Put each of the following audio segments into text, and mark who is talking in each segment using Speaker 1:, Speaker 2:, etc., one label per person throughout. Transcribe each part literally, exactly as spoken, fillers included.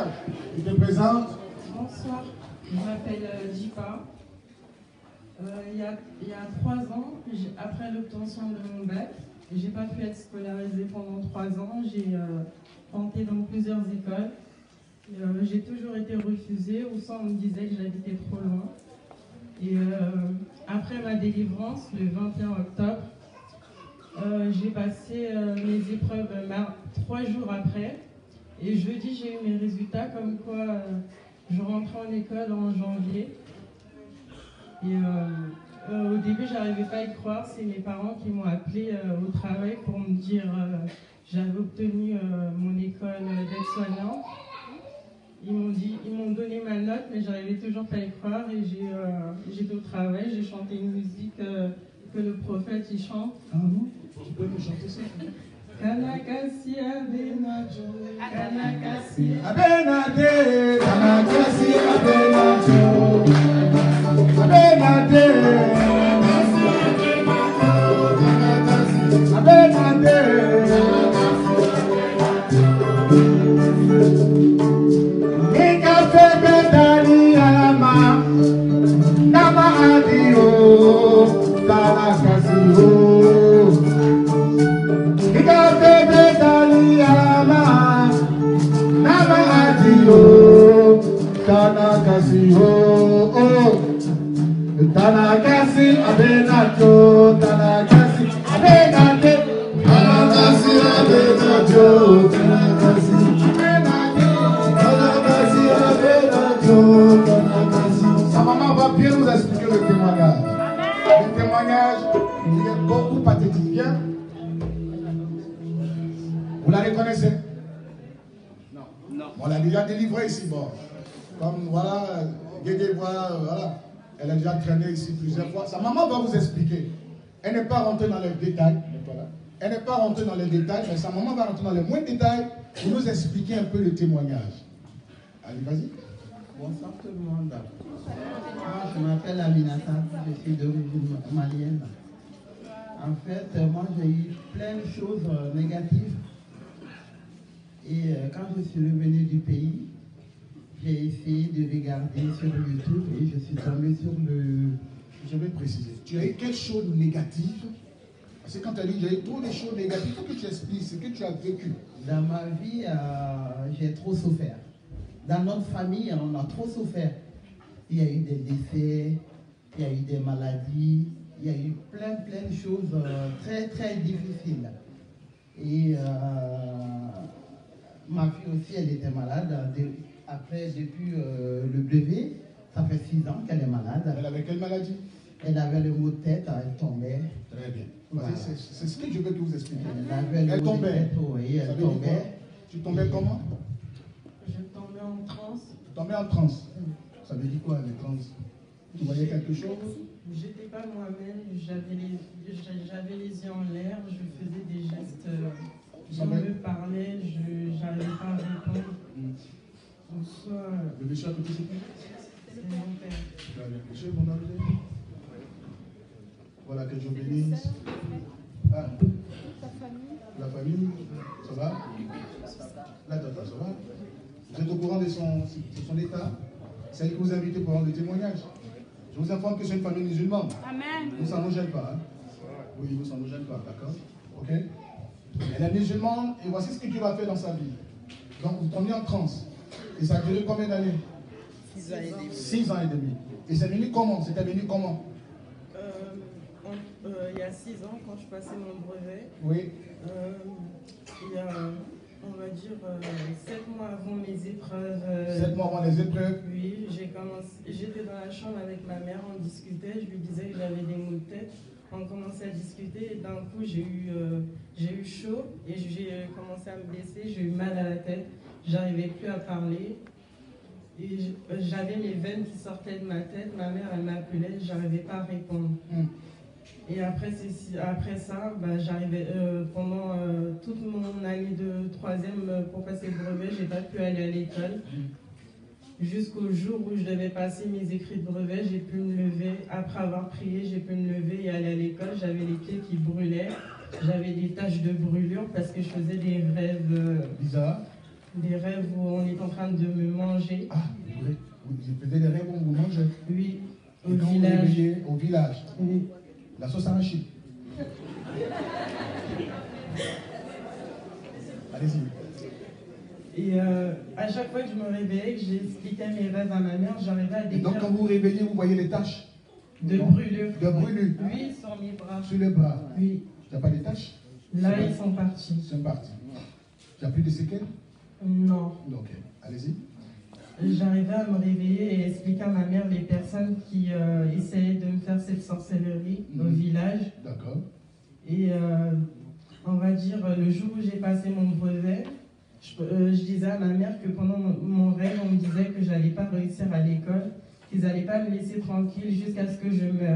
Speaker 1: Tu te présentes?
Speaker 2: Bonsoir, je m'appelle euh, Jipa. Euh, il, y a, il y a trois ans, après l'obtention de mon bac, j'ai pas pu être scolarisée pendant trois ans. J'ai euh, tenté dans plusieurs écoles. Euh, j'ai toujours été refusée, ou soit on me disait que j'habitais trop loin. Et euh, après ma délivrance, le vingt et un octobre, euh, j'ai passé euh, mes épreuves euh, trois jours après. Et jeudi, j'ai eu mes résultats, comme quoi euh, je rentrais en école en janvier. Et euh, euh, au début, je n'arrivais pas à y croire. C'est mes parents qui m'ont appelé euh, au travail pour me dire euh, j'avais obtenu euh, mon école d'aide-soignante. Ils m'ont dit, ils m'ont donné ma note, mais j'arrivais toujours pas à y croire. Et j'ai, euh, j'étais au travail, j'ai chanté une musique euh, que le prophète il chante.
Speaker 1: Ah bon? Tu peux me chanter ça?
Speaker 2: Kanakasi abenajo, kanakasi
Speaker 1: abenade, kanakasi abenajo, abenade, abenade. Tanakasi oh oh Tanakasi abenato Tanakasi abenate Tanakasi abenato Tanakasi Tanakasi abenato Tanakasi. Sa maman va bien nous expliquer le témoignage. Le témoignage, il est beaucoup pathétique. Bien. Vous la reconnaissez? Non. Non. On l'a déjà délivré ici, bon. Comme voilà, Guédé voit, voilà, elle a déjà traîné ici plusieurs fois. Sa maman va vous expliquer. Elle n'est pas rentrée dans les détails. Elle n'est pas rentrée dans les détails, mais sa maman va rentrer dans les moindres détails pour nous expliquer un peu le témoignage. Allez, vas-y.
Speaker 3: Bonsoir tout le monde. Moi, je m'appelle Aminata, je suis d'origine malienne. En fait, moi, j'ai eu plein de choses négatives. Et quand je suis revenue du pays, j'ai essayé de regarder sur YouTube et je suis tombé sur le...
Speaker 1: Je vais préciser. Tu as eu quelque chose de négatif? Parce que quand tu as dit j'ai eu trop de choses négatives, il faut que tu expliques ce que tu as vécu.
Speaker 3: Dans ma vie, euh, j'ai trop souffert. Dans notre famille, on a trop souffert. Il y a eu des décès, il y a eu des maladies, il y a eu plein, plein de choses euh, très, très difficiles. Et euh, ma fille aussi, elle était malade. Après, depuis euh, le brevet, ça fait six ans qu'elle est malade.
Speaker 1: Elle avait quelle maladie?
Speaker 3: Elle avait le mot de tête, elle tombait.
Speaker 1: Très bien. Voilà. C'est ce que je veux que vous expliquiez.
Speaker 3: Elle avait le
Speaker 1: elle
Speaker 3: mot
Speaker 1: tombait.
Speaker 3: de tête, oui, elle tombait.
Speaker 1: Tu tombais
Speaker 3: Et...
Speaker 1: comment?
Speaker 2: Je tombais en transe.
Speaker 1: Tu tombais en transe. Ça veut dire quoi, les trans? Tu voyais quelque chose?
Speaker 2: J'étais pas moi-même, j'avais les, j'avais les yeux en l'air, je faisais des gestes, je me parlais, je n'arrivais pas à répondre.
Speaker 1: Mm.
Speaker 2: Soit...
Speaker 1: Le monsieur à côté, c'est qui?
Speaker 2: C'est mon père.
Speaker 1: Très bien. Monsieur, mon ami. Voilà, que je bénisse. Ah. La famille, ça va? La tata, ça va? Vous êtes au courant de son, de son état? C'est elle qui vous a invité pour rendre des témoignages. Je vous informe que c'est une famille musulmane. Amen. Nous, ça ne nous gêne pas. Hein? Oui, nous, ça ne nous gêne pas, d'accord? Ok? Elle est musulmane et voici ce que Dieu va faire dans sa vie. Donc, vous tombez en transe. Et ça a duré combien d'années?
Speaker 3: Six ans et demi.
Speaker 1: Six ans et demi. Et c'est venu comment? C'était venu comment?
Speaker 2: euh, en, euh, Il y a six ans, quand je passais mon brevet,
Speaker 1: oui.
Speaker 2: euh, il y a, on va dire, euh, sept mois avant mes épreuves. Euh,
Speaker 1: sept mois avant les épreuves?
Speaker 2: Oui, j'ai commencé, j'étais dans la chambre avec ma mère, on discutait, je lui disais que j'avais des maux de tête. On commençait à discuter et d'un coup j'ai eu, euh, j'ai eu chaud et j'ai commencé à me baisser, j'ai eu mal à la tête. J'arrivais plus à parler et j'avais mes veines qui sortaient de ma tête. Ma mère, elle m'appelait, j'arrivais pas à répondre. Mm. Et après, après ça, bah, j'arrivais euh, pendant euh, toute mon année de troisième pour passer le brevet, j'ai pas pu aller à l'école. Mm. Jusqu'au jour où je devais passer mes écrits de brevet, j'ai pu me lever. Après avoir prié, j'ai pu me lever et aller à l'école. J'avais les pieds qui brûlaient, j'avais des taches de brûlure parce que je faisais des rêves euh,
Speaker 1: bizarres.
Speaker 2: Des rêves où on est en train de me manger.
Speaker 1: Ah, vous faisiez des rêves où vous mangez?
Speaker 2: Oui,
Speaker 1: au
Speaker 2: au
Speaker 1: quand
Speaker 2: village.
Speaker 1: Vous réveillez au village?
Speaker 2: Oui.
Speaker 1: La sauce arachide. Allez-y.
Speaker 2: Et euh, à chaque fois que je me réveillais, que j'expliquais mes rêves à ma mère, j'arrivais à
Speaker 1: Et
Speaker 2: décrire...
Speaker 1: donc quand vous vous réveillez, vous voyez les taches?
Speaker 2: De
Speaker 1: Non?
Speaker 2: brûlure.
Speaker 1: De brûlure.
Speaker 2: Oui, sur mes bras.
Speaker 1: Sur les bras.
Speaker 2: Oui.
Speaker 1: Tu n'as pas des taches?
Speaker 2: Là, ils sont partis.
Speaker 1: Ils sont partis. Tu n'as plus de séquelles?
Speaker 2: Non.
Speaker 1: Ok. Allez-y.
Speaker 2: J'arrivais à me réveiller et expliquer à ma mère les personnes qui euh, essayaient de me faire cette sorcellerie mmh. au village.
Speaker 1: D'accord.
Speaker 2: Et euh, on va dire, le jour où j'ai passé mon brevet, je, euh, je disais à ma mère que pendant mon, mon rêve, on me disait que je n'allais pas réussir à l'école, qu'ils n'allaient pas me laisser tranquille jusqu'à ce que je meure.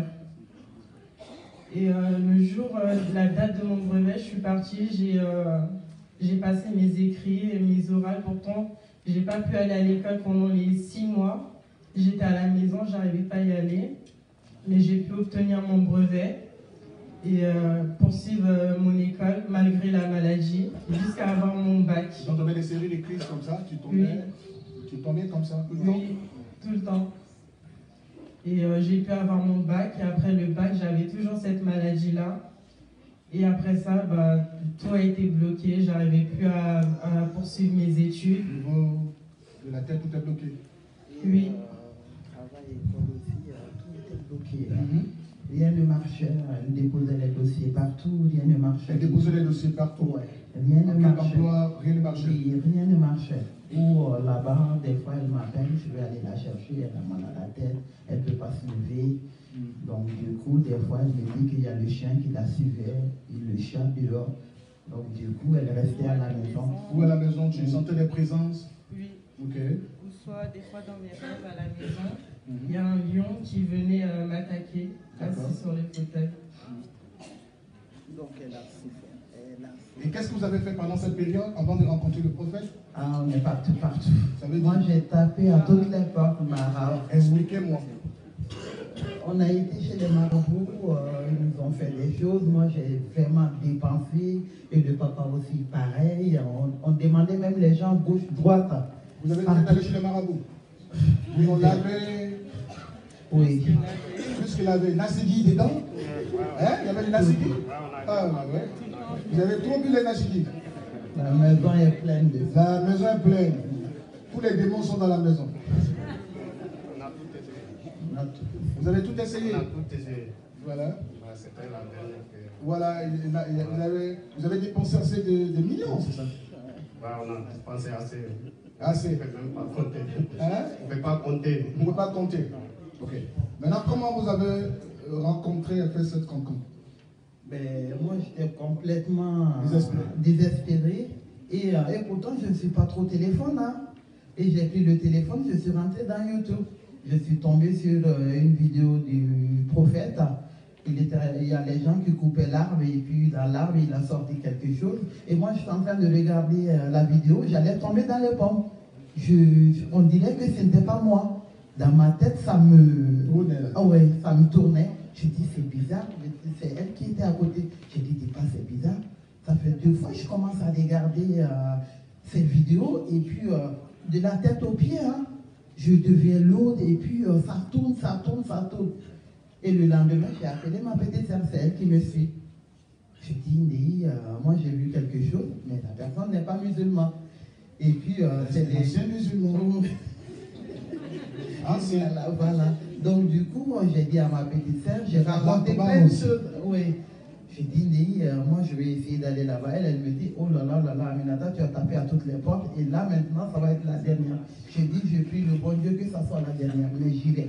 Speaker 2: Et euh, le jour, euh, la date de mon brevet, je suis partie, j'ai euh, j'ai passé mes écrits et mes orales. Pourtant, j'ai pas pu aller à l'école pendant les six mois. J'étais à la maison, j'arrivais pas à y aller. Mais j'ai pu obtenir mon brevet et euh, poursuivre euh, mon école malgré la maladie jusqu'à avoir mon bac.
Speaker 1: Donc, tu avais des séries de crises comme ça, tu tombais, oui. tu tombais comme ça tout le temps?
Speaker 2: Oui, tout le temps. Et euh, j'ai pu avoir mon bac, et après le bac, j'avais toujours cette maladie-là. Et après ça, bah, tout a été bloqué, j'arrivais plus à, à poursuivre mes études.
Speaker 1: Au niveau de la tête, tout est bloqué?
Speaker 2: Oui.
Speaker 3: Euh, travail, école aussi, euh, tout était bloqué. Mm-hmm. Rien ne marchait, elle déposait les dossiers partout, rien ne marchait.
Speaker 1: Elle déposait les dossiers partout?
Speaker 3: Ouais. Rien ne marchait.
Speaker 1: Emploi, rien ne marchait?
Speaker 3: Oui, rien ne marchait. Ou euh, là-bas, des fois, elle m'appelle, je vais aller la chercher, elle a mal à la tête, elle ne peut pas se lever. Mm. Donc, du coup, des fois, elle me dit qu'il y a le chien qui la suivait, il le chat dehors. Donc, du coup, elle restait à la maison.
Speaker 1: Ou à la maison, tu mm. sentais des présences?
Speaker 2: Oui.
Speaker 1: Ok.
Speaker 2: Ou soit, des fois, dans mes rêves à la maison, il mm-hmm. y a un lion qui venait euh, m'attaquer, assis sur le fauteuil.
Speaker 3: Mm. Donc, elle a souffert.
Speaker 1: Et qu'est-ce que vous avez fait pendant cette période, avant de rencontrer le prophète?
Speaker 3: Ah, on est partout, partout.
Speaker 1: Ça veut
Speaker 3: Moi,
Speaker 1: dire...
Speaker 3: j'ai tapé à toutes les portes, marabouts.
Speaker 1: Expliquez-moi.
Speaker 3: On a été chez les marabouts, euh, ils nous ont fait des choses. Moi, j'ai vraiment dépensé. Et le papa aussi, pareil. On, on demandait même les gens gauche, droite.
Speaker 1: Vous avez été allé chez les marabouts? Ils ont lavé.
Speaker 3: Oui.
Speaker 1: Plus qu'il avait Nassigui dedans. Hein? Il y avait le Nassigui? Ah, ouais. Vous avez trop bu les Nassigui?
Speaker 3: La maison est pleine de ça.
Speaker 1: La maison est pleine. Tous les démons sont dans la maison.
Speaker 4: On a tout essayé.
Speaker 1: Vous avez tout essayé?
Speaker 4: On a tout essayé.
Speaker 1: Voilà.
Speaker 4: C'était la dernière période.
Speaker 1: Voilà, vous avez, vous avez dépensé assez de, de millions, c'est ça?
Speaker 4: Bah, on a dépensé assez.
Speaker 1: Assez?
Speaker 4: On ne peut même pas compter.
Speaker 1: Hein?
Speaker 4: On ne peut pas compter.
Speaker 1: Vous ne pouvez pas compter? Ok. Maintenant, comment vous avez rencontré et fait cette rencontre?
Speaker 3: Ben, moi, j'étais complètement
Speaker 1: désespéré.
Speaker 3: désespéré. Et, euh, et pourtant, je ne suis pas trop téléphone. Hein. Et j'ai pris le téléphone, je suis rentré dans YouTube. Je suis tombé sur euh, une vidéo du prophète. Il, était, il y a les gens qui coupaient l'arbre et puis dans l'arbre, il a sorti quelque chose. Et moi, je suis en train de regarder euh, la vidéo. J'allais tomber dans les pommes. Je, on dirait que ce n'était pas moi. Dans ma tête, ça me... Ah ouais, ça me tournait. Je dis, c'est bizarre. C'est elle qui était à côté. J'ai dit, dis pas, c'est bizarre. Ça fait deux fois que je commence à regarder euh, cette vidéo et puis euh, de la tête aux pieds, hein, je deviens lourde et puis euh, ça tourne, ça tourne, ça tourne. Et le lendemain, j'ai appelé ma petite sœur, c'est elle qui me suit. Je dis, Ndéhi, euh, moi j'ai vu quelque chose, mais la personne n'est pas musulmane. Et puis, euh, c'est des
Speaker 1: anciens musulmans.
Speaker 3: Anciens. Voilà, voilà. Donc, du coup, moi, j'ai dit à ma petite sœur, j'ai raconté plein de choses. Oui. J'ai dit, Ndéhi, euh, moi, je vais essayer d'aller là-bas. Elle, elle me dit, oh là là là là, Aminata, tu as tapé à toutes les portes. Et là, maintenant, ça va être la dernière. J'ai dit, je prie le bon Dieu que ça soit la dernière, mais j'y vais.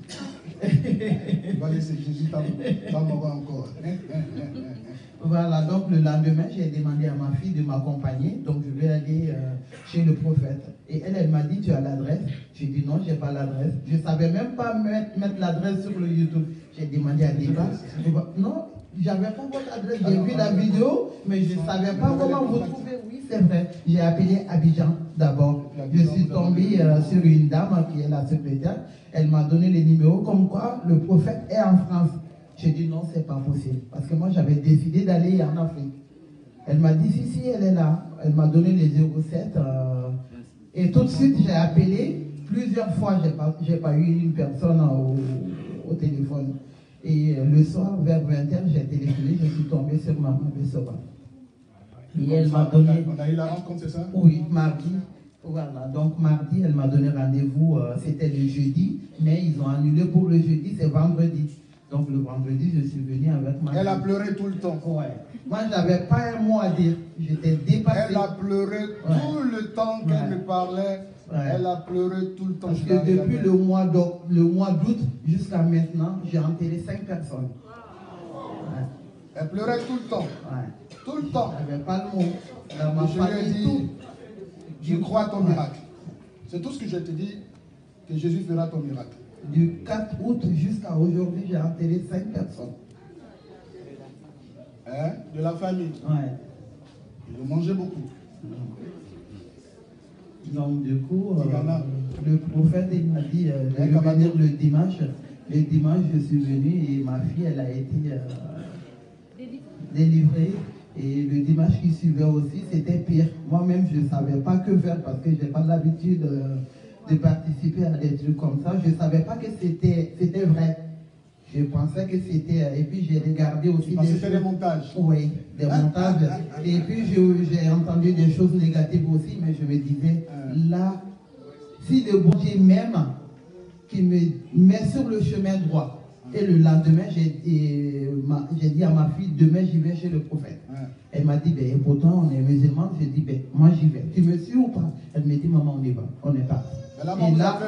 Speaker 1: Il va laisser Jésus t'envoyer encore.
Speaker 3: Voilà, donc le lendemain, j'ai demandé à ma fille de m'accompagner. Donc, je vais aller euh, chez le prophète. Et elle, elle m'a dit, tu as l'adresse? J'ai dit, non, je n'ai pas l'adresse. Je ne savais même pas mettre, mettre l'adresse sur le YouTube. J'ai demandé à Débat. Non, j'avais pas votre adresse. J'ai vu la vidéo, mais je ne savais pas comment vous trouver. Oui, c'est vrai. J'ai appelé Abidjan d'abord. Je suis tombé euh, sur une dame qui est la secrétaire. Elle m'a donné les numéros comme quoi le prophète est en France. J'ai dit non, c'est pas possible. Parce que moi, j'avais décidé d'aller en Afrique. Elle m'a dit, si, si, elle est là. Elle m'a donné les zéro sept. Euh, et tout de suite, j'ai appelé. Plusieurs fois, je n'ai pas, j'ai pas eu une personne au, au téléphone. Et le soir, vers vingt heures, j'ai téléphoné, je suis tombée sur Maman Bessova. Et elle m'a donné...
Speaker 1: On a eu la rencontre, c'est ça?
Speaker 3: Oui, mardi. Voilà, donc mardi, elle m'a donné rendez-vous, euh, c'était le jeudi, mais ils ont annulé pour le jeudi, c'est vendredi. Donc le vendredi, je suis venue avec ma...
Speaker 1: Elle a pleuré tout le temps.
Speaker 3: Ouais. Moi, je n'avais pas un mot à dire, j'étais dépassée.
Speaker 1: Elle a pleuré ouais. tout le temps qu'elle ouais. me parlait. Ouais. Elle a pleuré tout le temps.
Speaker 3: Parce que depuis le mois d'août jusqu'à maintenant, j'ai enterré cinq personnes. Ouais.
Speaker 1: Elle pleurait tout le temps.
Speaker 3: Ouais.
Speaker 1: Tout le temps.
Speaker 3: Elle n'avait pas le mot. Dans ma
Speaker 1: je lui ai dit,
Speaker 3: tout.
Speaker 1: je crois à ton ouais. miracle. C'est tout ce que je te dis, que Jésus fera ton miracle.
Speaker 3: Du quatre août jusqu'à aujourd'hui, j'ai enterré cinq personnes.
Speaker 1: Hein? De la famille.
Speaker 3: Ouais.
Speaker 1: Ils ont mangé beaucoup.
Speaker 3: Donc du coup, euh, le prophète il m'a dit euh, de venir le dimanche. Le dimanche, je suis venu et ma fille, elle a été euh, délivrée. Et le dimanche qui suivait aussi, c'était pire. Moi-même, je ne savais pas que faire parce que je n'ai pas l'habitude euh, de participer à des trucs comme ça. Je ne savais pas que c'était vrai. Je pensais que c'était... Et puis j'ai regardé aussi
Speaker 1: des, choses, des montages.
Speaker 3: Oui, des ah, montages. Ah, ah, et puis j'ai entendu des choses négatives aussi, mais je me disais, ah. là, si le bon Dieu m'aime, qui me met sur le chemin droit, et le lendemain, j'ai dit à ma fille, demain j'y vais chez le prophète. Ah. Elle m'a dit, ben, pourtant on est musulmans. J'ai dit, ben, moi j'y vais. Tu me suis ou pas? Elle me dit, maman, on y va. On est parti.
Speaker 1: Là, et là,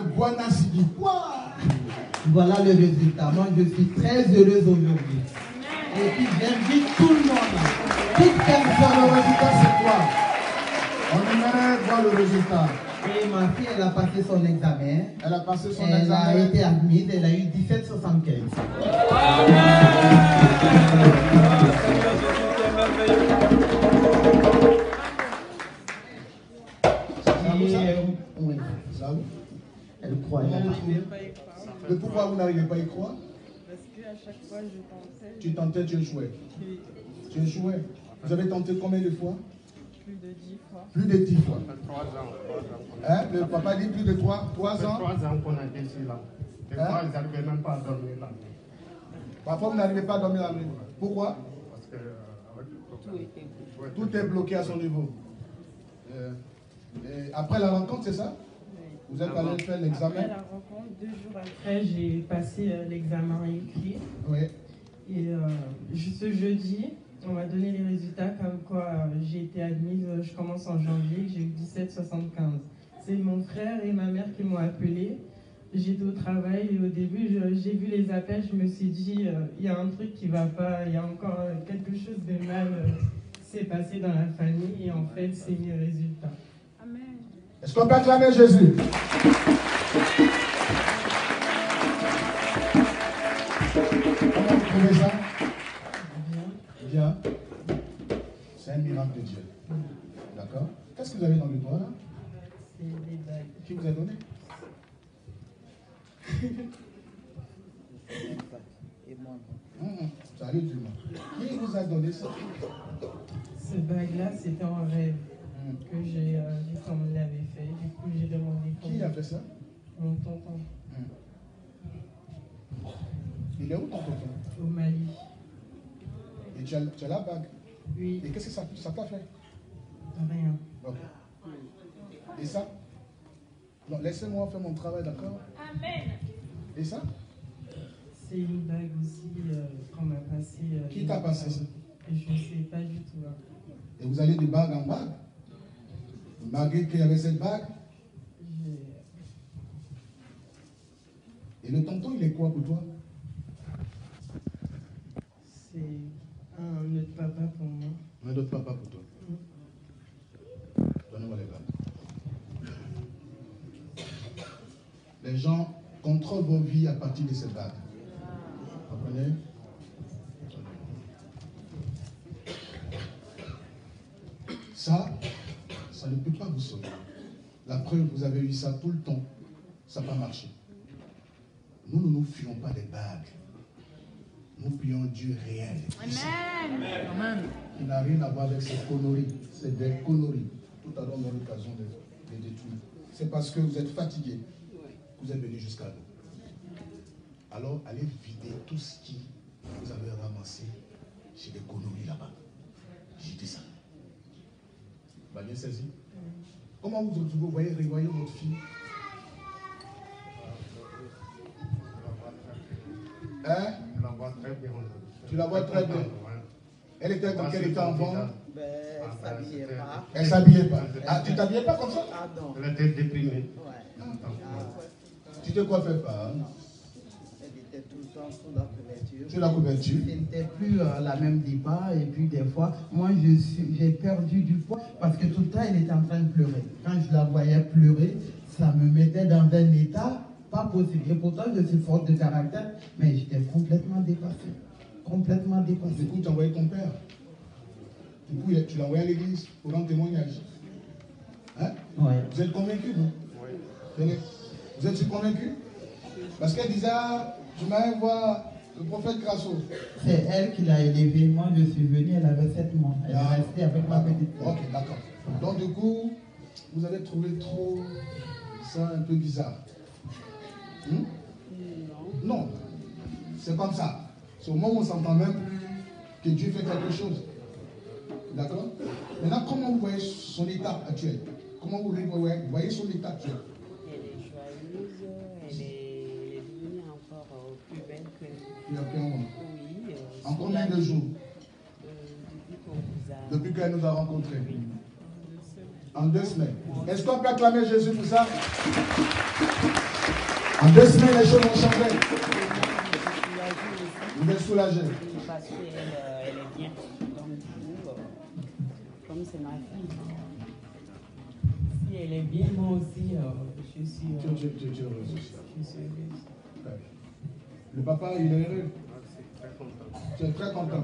Speaker 3: voilà le résultat. Moi, je suis très heureuse aujourd'hui. Et puis, j'invite tout le monde. Toute personne.
Speaker 1: Le résultat, c'est quoi? On aimerait voir le résultat.
Speaker 3: Et ma fille, elle a passé son examen.
Speaker 1: Elle a passé son
Speaker 3: elle
Speaker 1: examen.
Speaker 3: Elle a été admise. Elle a eu dix-sept soixante-quinze. Oui.
Speaker 1: Ça vous?
Speaker 3: Elle croit.
Speaker 1: Mais pourquoi vous n'arrivez pas à y croire?
Speaker 2: Parce qu'à chaque fois, je tentais.
Speaker 1: Tu tentais, tu échouais.
Speaker 2: Oui.
Speaker 1: Tu échouais. Vous avez tenté combien de fois?
Speaker 2: Plus de dix fois.
Speaker 1: Plus de dix fois.
Speaker 4: Trois ans.
Speaker 1: Hein? Le papa dit plus de trois, trois ans.
Speaker 4: Trois ans qu'on a été ici là. Des fois, ils n'arrivaient même pas à dormir la nuit.
Speaker 1: Parfois, vous n'arrivez pas à dormir la nuit. Pourquoi?
Speaker 4: Parce que euh, avec le
Speaker 2: tout, était
Speaker 1: tout est bloqué à son niveau. Euh, et après la rencontre, c'est ça? Vous êtes allé faire l'examen?
Speaker 2: Après la rencontre, deux jours après, j'ai passé euh, l'examen écrit.
Speaker 1: Oui.
Speaker 2: Et euh, ce jeudi, on m'a donné les résultats comme quoi euh, j'ai été admise, euh, je commence en janvier, j'ai eu dix-sept soixante-quinze. C'est mon frère et ma mère qui m'ont appelé. J'étais au travail et au début, j'ai vu les appels, je me suis dit, il euh, y a un truc qui ne va pas, il y a encore euh, quelque chose de mal euh, qui s'est passé dans la famille et en fait, c'est mes résultats.
Speaker 1: Amen. Est-ce qu'on peut acclamer Jésus? Comment vous trouvez ça? Bien. Bien. C'est un miracle de Dieu. D'accord? Qu'est-ce que vous avez dans le doigt là?
Speaker 2: C'est des bagues.
Speaker 1: Qui vous a donné? Mmh, sérieusement. Qui vous a donné ça?
Speaker 2: Ce bague-là, c'était un rêve mmh. que j'ai euh, vu comme il l'avait fait. Du coup, j'ai demandé.
Speaker 1: Qui a fait ça?
Speaker 2: Mon tonton.
Speaker 1: Mmh. Il est où ton tonton?
Speaker 2: Au Mali.
Speaker 1: Et tu as, tu as la bague?
Speaker 2: Oui.
Speaker 1: Et qu'est-ce que ça t'a fait?
Speaker 2: Rien.
Speaker 1: Okay. Et ça? Non, laissez-moi faire mon travail, d'accord? Amen. Et ça?
Speaker 2: C'est une bague aussi euh, qu'on m'a passée. Euh,
Speaker 1: Qui t'a passé ça?
Speaker 2: Je ne sais pas du tout. Hein.
Speaker 1: Et vous allez de bague en bague? Malgré qu'il y avait cette bague? Et le tonton, il est quoi pour toi?
Speaker 2: C'est un autre papa pour moi.
Speaker 1: Un autre papa pour toi? Mmh. Donnez-moi les bagues. Les gens contrôlent vos vies à partir de ces bagues. Vous comprenez? Ça, ça ne peut pas vous sauver. La preuve, vous avez eu ça tout le temps. Ça n'a pas marché. Nous, nous ne nous fions pas des bagues. Nous prions Dieu réel.
Speaker 5: Amen. Amen.
Speaker 1: qui n'a rien à voir avec ces conneries. C'est des conneries. Tout à l'heure, on a l'occasion de les détruire. C'est parce que vous êtes fatigué que vous êtes venu jusqu'à nous. Alors, allez vider tout ce qui vous avez ramassé chez des conneries là-bas. J'ai dit ça. Bah, bien saisi. Comment vous, vous voyez, revoyez votre fille? Hein?
Speaker 4: Je la vois très bien.
Speaker 1: Tu la vois très bien. Elle était dans quel état enfant?
Speaker 3: Ben, elle ne s'habillait pas.
Speaker 1: Elle ne s'habillait pas. Ah, tu ne t'habillais pas comme ça?
Speaker 3: Ah non.
Speaker 4: Elle était déprimée.
Speaker 3: Ouais. Ah,
Speaker 1: Tu te coiffais pas? Hein?
Speaker 3: elle était tout le temps sous la couverture.
Speaker 1: Sur la couverture?
Speaker 3: Ce n'était plus euh, la même départ. Et puis des fois, moi je suis, j'ai perdu du poids parce que tout le temps elle était en train de pleurer. Quand je la voyais pleurer, ça me mettait dans un état pas possible. Et pourtant je suis forte de caractère, mais j'étais complètement dépassée. Complètement dépassée.
Speaker 1: Du coup, tu as envoyé ton père. Du coup, tu l'as envoyé à l'église pour rendre témoignage. Hein?
Speaker 3: Ouais.
Speaker 1: Vous êtes convaincu, vous? Oui. Vous êtes convaincu? Parce qu'elle disait, ah, je m'allais voir le prophète Grasso.
Speaker 3: C'est elle qui l'a élevée. Moi, je suis venue, elle avait sept mois. Elle
Speaker 1: Ah,
Speaker 3: est restée avec ma petite fille.
Speaker 1: Ok, d'accord. Donc, du coup, vous avez trouvé trop ça un peu bizarre. Hmm? Non. Non. C'est comme ça. C'est au moment où on s'entend même plus que Dieu fait quelque chose. D'accord? Maintenant, comment vous voyez son état actuel? Comment vous voyez son état actuel?
Speaker 5: Elle est joyeuse, elle est devenue encore euh, plus belle que
Speaker 1: Il y a plein de monde.
Speaker 5: oui. Euh,
Speaker 1: En combien de jours?
Speaker 5: euh, depuis qu'on vous a.
Speaker 1: Depuis qu'elle nous a rencontrés. En deux semaines. Est-ce qu'on peut acclamer Jésus pour ça? En deux semaines, les choses vont changer. Vous êtes soulagé.
Speaker 5: Parce qu'elle euh, elle est bien. Donc, du coup, euh, comme c'est ma fille, si elle est bien, moi aussi, euh, je suis. Euh,
Speaker 1: Tu, tu, tu, tu es heureux.
Speaker 5: je suis heureuse.
Speaker 1: Le papa, il est heureux.
Speaker 4: Très content.
Speaker 1: Tu es très content.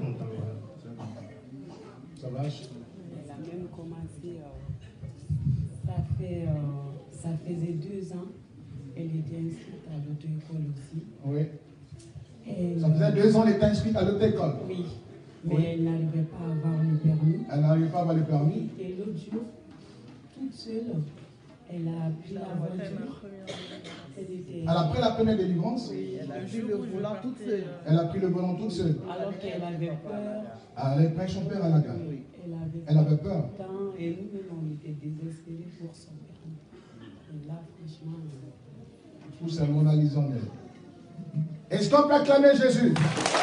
Speaker 1: Ça va?
Speaker 5: Elle a même commencé, euh, ça, fait, euh, ça faisait deux ans, elle était inscrite à l'auto-école aussi.
Speaker 1: Oui.
Speaker 5: Elle,
Speaker 1: Ça faisait deux ans qu'elle était inscrite à l'auto-école.
Speaker 5: Oui, mais
Speaker 1: Oui.
Speaker 5: elle n'arrivait pas à avoir le permis.
Speaker 1: Elle n'arrivait pas à avoir le permis.
Speaker 5: Et l'autre jour, toute seule, elle a pris la voiture. Elle, était,
Speaker 1: Elle a pris la première délivrance.
Speaker 3: Elle a pris le volant toute seule.
Speaker 1: Elle a pris le volant toute seule.
Speaker 5: alors qu'elle avait peur.
Speaker 1: Elle a pris son père à la gare.
Speaker 5: Elle avait,
Speaker 1: Elle avait peur.
Speaker 5: Temps, et nous-mêmes, on était désespérés pour son permis. Et là, franchement, euh,
Speaker 1: Tout c'est Mona Lisa en elle. Est-ce qu'on peut acclamer Jésus?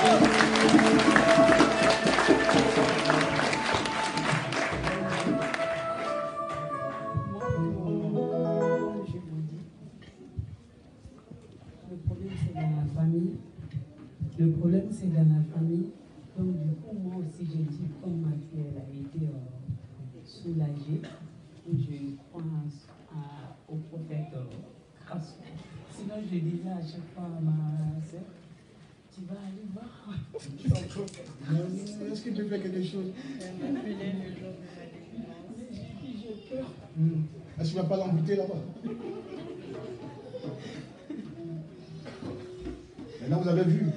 Speaker 5: moi, euh, je vous dis, le problème c'est dans la famille. Le problème c'est dans la famille. Donc du coup, moi aussi, j'ai dit, comme ma fille, elle a été euh, soulagée, je crois à- à- au prophète euh, Grasso. Sinon, je disais à chaque fois à ma soeur, tu vas aller voir.
Speaker 1: Est-ce qu'il peut faire quelque chose?
Speaker 5: J'ai peur.
Speaker 1: Hmm. Est-ce qu'il ne va pas l'embêter là-bas? Maintenant, vous avez vu.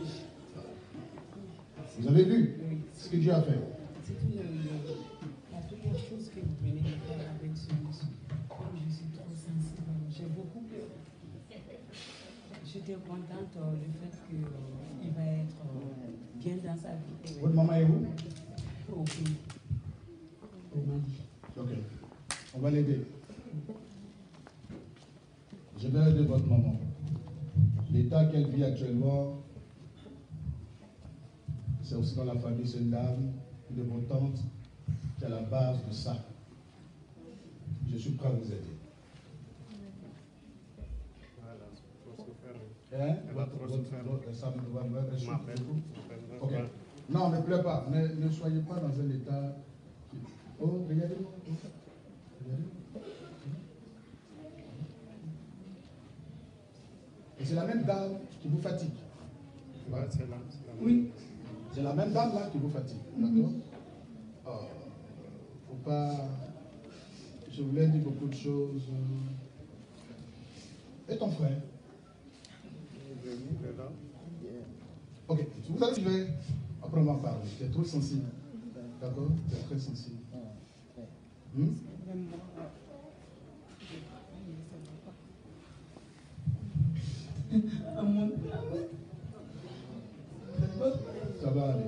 Speaker 1: Vous avez vu ce que Dieu a fait.
Speaker 5: C'est une, euh, la première chose que vous venez de faire avec ce monsieur. Comme je suis trop sensible, j'ai beaucoup peur. J'étais contente euh, du fait qu'il euh, va être euh, bien dans sa vie.
Speaker 1: Votre maman est où?
Speaker 5: Au pays. Au Mali.
Speaker 1: Ok. On va l'aider. Je vais aider votre maman. L'état qu'elle vit actuellement, c'est aussi dans la famille, c'est une dame, une de vos tantes, qui est à la base de ça. Je suis prêt à vous aider.
Speaker 4: Voilà, trop souffert.
Speaker 1: Hein?
Speaker 4: Elle a trop souffert.
Speaker 1: Ça me va me
Speaker 4: Je m'appelle.
Speaker 1: Ok. Non, ne pleure pas. Ne, ne soyez pas dans un état. Oh, regardez-moi. Regardez. Et c'est la même dame qui vous fatigue.
Speaker 4: Ouais, c'est là. c'est là.
Speaker 1: Oui. C'est la même dame là qui vous fatigue. D'accord? Oh, faut pas. Je voulais dire beaucoup de choses. Et ton frère?
Speaker 4: Il est venu, il est là.
Speaker 1: Ok. Vous allez suivre. Après, on va parler. J'étais trop sensible. D'accord? Tu es très sensible. Hmm? Ça va aller.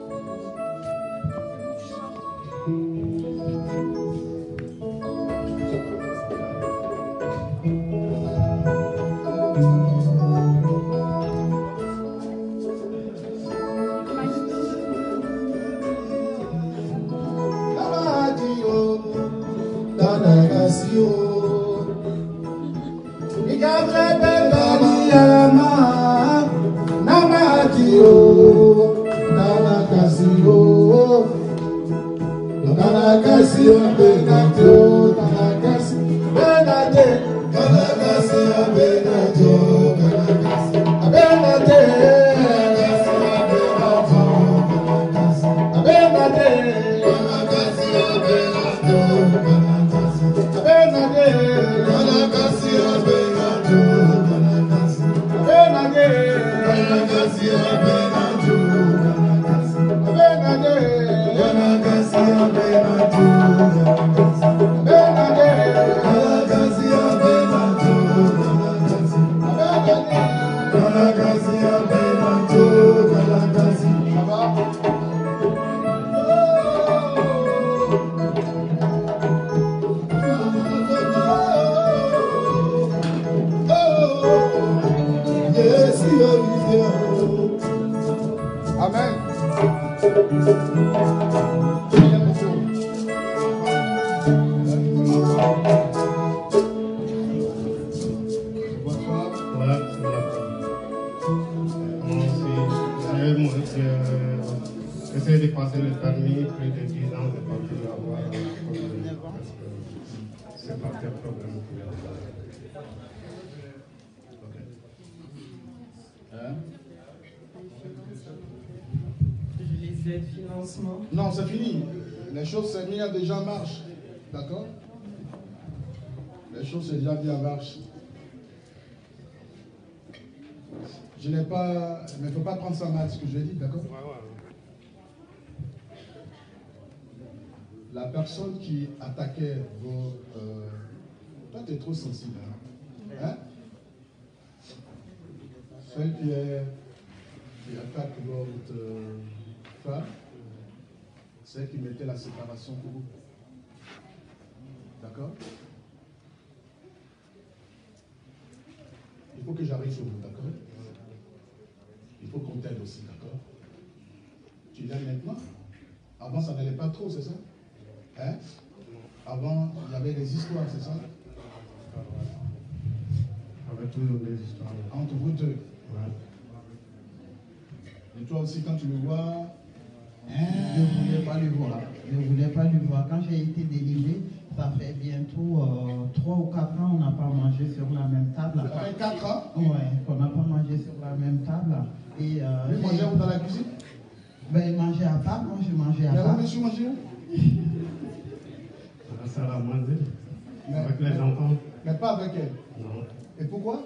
Speaker 4: J'essaie de passer le permis, plus de dix ans, je n'ai pas pu avoir un problème. C'est pas tel problème.
Speaker 1: Hein?
Speaker 2: Je les aide financement.
Speaker 1: Non, c'est fini. Les choses sont mises déjà en marche. D'accord? Les choses sont déjà bien en marche. Je n'ai pas... Mais il ne faut pas prendre ça mal, ce que je dis, d'accord?
Speaker 4: Ouais, ouais.
Speaker 1: La personne qui attaquait vos... Euh... Toi, tu es trop sensible. Hein? Hein? Celle qui, est... qui attaque votre euh, femme, celle qui mettait la séparation pour vous. D'accord? Il faut que j'arrive sur vous, d'accord? Il faut qu'on t'aide aussi, d'accord? Tu l'aimes maintenant? Avant, ça n'allait pas trop, c'est ça? Hein? Avant, il y avait des histoires, c'est ça?
Speaker 4: Avec toujours des histoires.
Speaker 1: Entre vous deux.
Speaker 4: Ouais.
Speaker 1: Et toi aussi, quand tu le vois,
Speaker 3: je ne voulais pas le voir. Je ne voulais pas le voir. Quand j'ai été délivré, ça fait bientôt euh, trois ou quatre ans, on n'a pas mangé sur la même table.
Speaker 1: ça fait quatre ans,
Speaker 3: Oui, qu'on n'a pas mangé sur la même table. Et, euh,
Speaker 1: vous mangez où dans la cuisine?
Speaker 3: Ben, il mangeait à part, moi je mangeais à
Speaker 1: Mais
Speaker 3: part.
Speaker 1: où monsieur mangez où?
Speaker 4: À la salle à manger,
Speaker 1: Mais-
Speaker 4: avec les enfants.
Speaker 1: Mais pas avec elle.
Speaker 4: Non,
Speaker 1: Et pourquoi?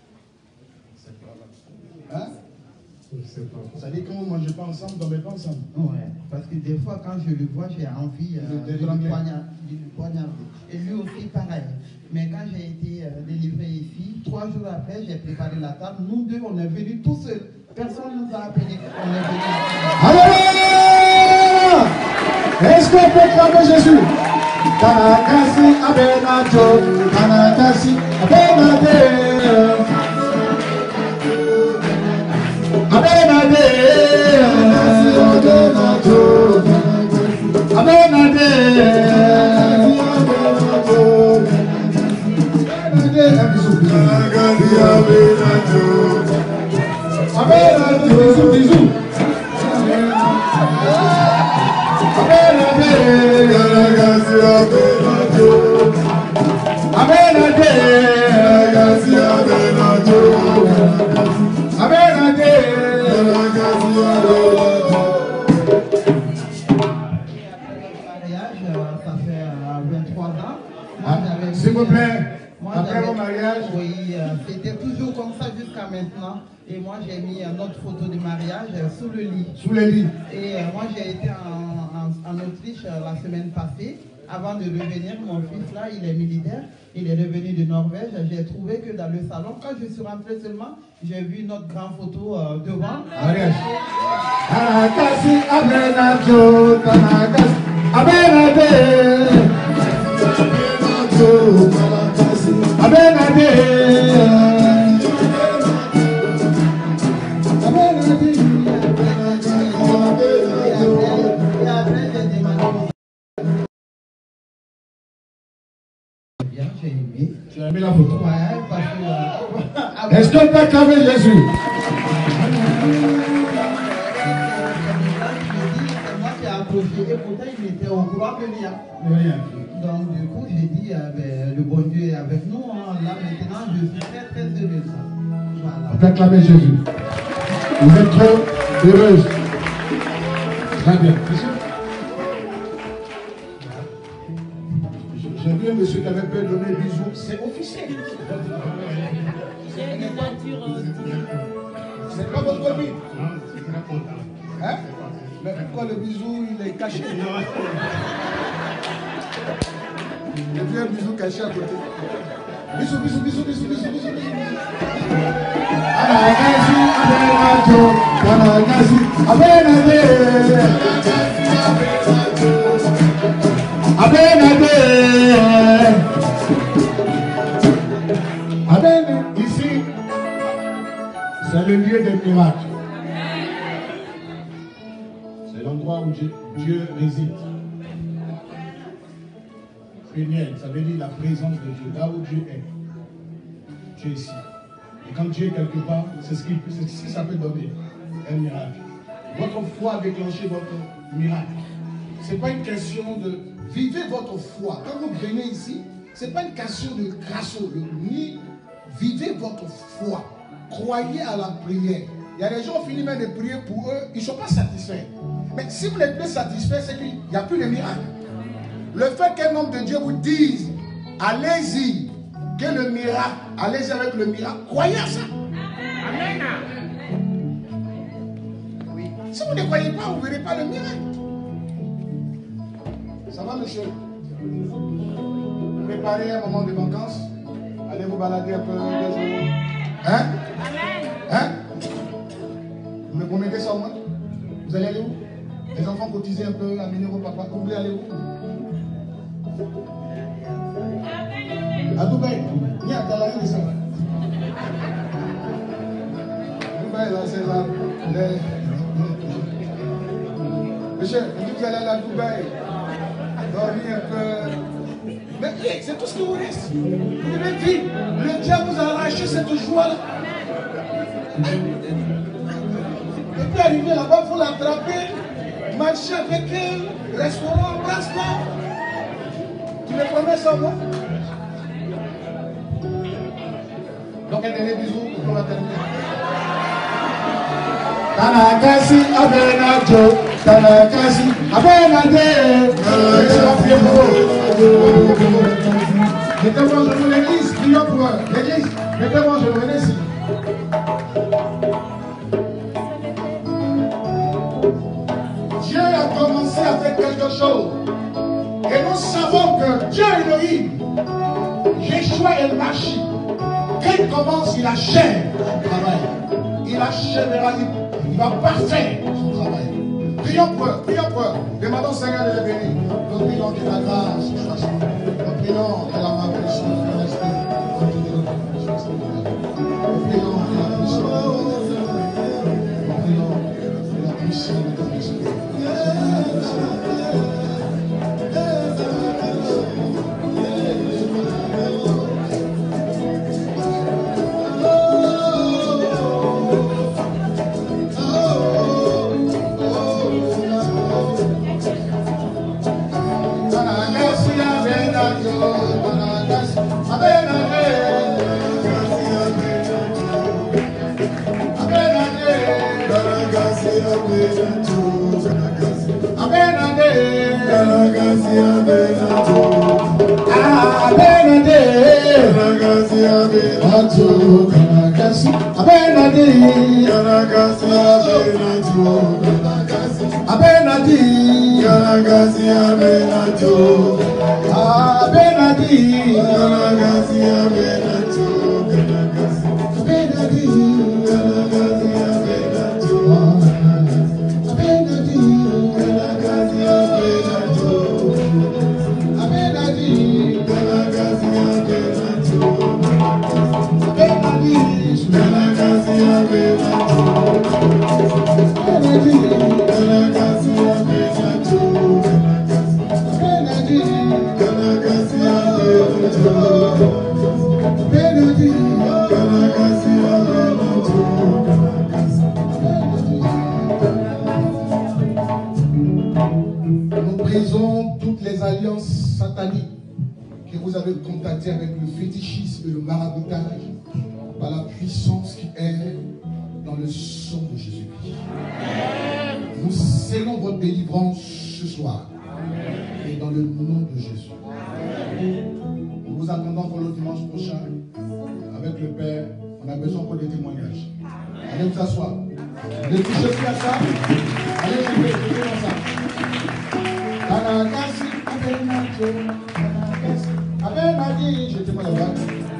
Speaker 1: Hein?
Speaker 4: je ne sais pas.
Speaker 1: Ça dit que quand vous ne mangez pas ensemble, vous ne dormez pas ensemble.
Speaker 3: Ouais, parce que des fois, quand je le vois, j'ai envie euh,
Speaker 1: De
Speaker 3: de,
Speaker 1: l'étrangler.
Speaker 3: le poignard- de le poignarder. Et lui aussi, pareil. Mais quand j'ai été euh, délivré ici, trois jours après, j'ai préparé la table. Nous deux, on est venus tout seuls. Personne ne nous a appelé. On est venus.
Speaker 1: Alléluia! Est-ce qu'on peut clamer Jésus? Kanakasi abenato, Kanakasi abenade, abenade, abenato, abenade, abenade, abenade, bisous, bisous. S'il vous plaît, après vos mariages.
Speaker 3: Oui, euh, c'était toujours comme ça jusqu'à maintenant. Et moi, j'ai mis euh, notre photo de mariage euh, sous le lit.
Speaker 1: Sous les lits.
Speaker 3: Et euh, moi, j'ai été en, en en, en Autriche euh, la semaine passée. Avant de revenir, mon fils là, il est militaire. Il est revenu de Norvège. J'ai trouvé que dans le salon, quand je suis rentrée seulement, j'ai vu notre grande photo euh, devant. J'ai aimé.
Speaker 1: Tu as aimé la photo?
Speaker 3: Ouais, parce que...
Speaker 1: Est-ce que tu as acclamé Jésus?
Speaker 3: C'est moi qui ai approché et pourtant il était au courant de rien. Donc du coup j'ai dit, euh, ben, le bon Dieu est avec nous. Hein. Là maintenant je suis très très heureuse. Voilà.
Speaker 1: On peut acclamer Jésus. Vous êtes trop heureuse. Très bien. J'ai vu un monsieur qui avait peur de donner bisous. C'est officiel.
Speaker 5: J'ai une nature.
Speaker 1: C'est pas votre copine. Hein? Mais pourquoi le bisou il est caché? J'ai vu un bisou caché à côté. Bisou, bisou, bisou, bisou, bisou, bisou, bisou. Amen. Ici, c'est le lieu des miracles. C'est l'endroit où Dieu, Dieu réside. Pléniel, ça veut dire la présence de Dieu, là où Dieu est. Dieu est ici. Et quand Dieu est quelque part, c'est ce qui c'est ce que ça peut donner. Un miracle. Votre foi a déclenché votre miracle. Ce n'est pas une question de... Vivez votre foi. Quand vous venez ici, ce n'est pas une question de crasso, ni vivez votre foi. Croyez à la prière. Il y a des gens qui finissent même de prier pour eux, ils ne sont pas satisfaits. Mais si vous n'êtes plus satisfait, c'est qu'il n'y a plus de miracle. Le fait qu'un homme de Dieu vous dise, allez-y, que le miracle, allez-y avec le miracle, croyez à ça. Amen. Oui. Si vous ne croyez pas, vous ne verrez pas le miracle. Ça va, monsieur? Préparez un moment de vacances. Allez vous balader un peu deux jours. Hein? Hein? Vous me promettez ça au moins? Vous allez aller où? Les enfants cotiser un peu, amener vos papas. Vous voulez aller où? À Dubaï. Il y a un talent de ça. Dubaï, là, c'est là. Les... Monsieur, vous allez aller à Dubaï. Dormir un peu. Mais c'est tout ce qui vous reste. Vous devez vivre. Le diable vous a arraché cette joie-là. Et puis arriver là-bas, il faut l'attraper, marcher avec elle, restaurant, embrasse-la. Tu me promets ça, moi? Donc, un dernier bisou pour la terminer. Tanakasi Abenajo, Tanakasi Abenade. Mettez-moi je vous l'église, prions pour eux. L'église, mettez-moi je vous venez ici. Dieu a commencé à faire quelque chose. Et nous savons que Dieu Elohim, Yeshua El Mashi, quand il commence, il achève son travail. Il achèvera, il va parfaire son travail. Prions pour eux, prions pour eux. Demandons au Seigneur de les bénir. Nous prions que la grâce soit sur nous. Nous prions que la main de l'Esprit reste continue de nous. Nous prions que la puissance de l'Esprit. Nous prions que la puissance de l'Esprit. Abenade, Abenadi, Galagasi, Abenatu, Abenadi, Galagasi, Abenatu, Galagasi, Abenadi, Galagasi, Abenatu, Abenadi, Galagasi, Abenatu, Abenadi, Galagasi, Abenatu, Abenadi, Galagasi, Nous brisons toutes les alliances sataniques que vous avez contactées avec le fétichisme et le maraboutage par la puissance qui est dans le sang de Jésus-Christ. Nous scellons votre délivrance ce soir. Et dans le nom de Jésus. Nous vous attendons pour le dimanche prochain avec le Père. On a besoin encore des témoignages. Allez vous asseoir. Ne touchez plus à ça. Allez jouer, jouez dans ça. Kanagasi, Abenadi, Kanagasi, Abenadi, je te vois là-bas.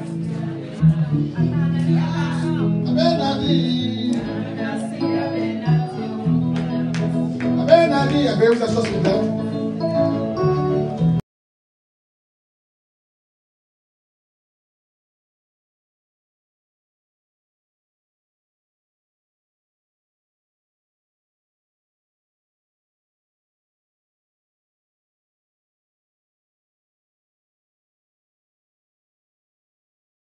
Speaker 1: Abenadi, Abenadi, Abenadi, vous asseoir s'il vous plaît.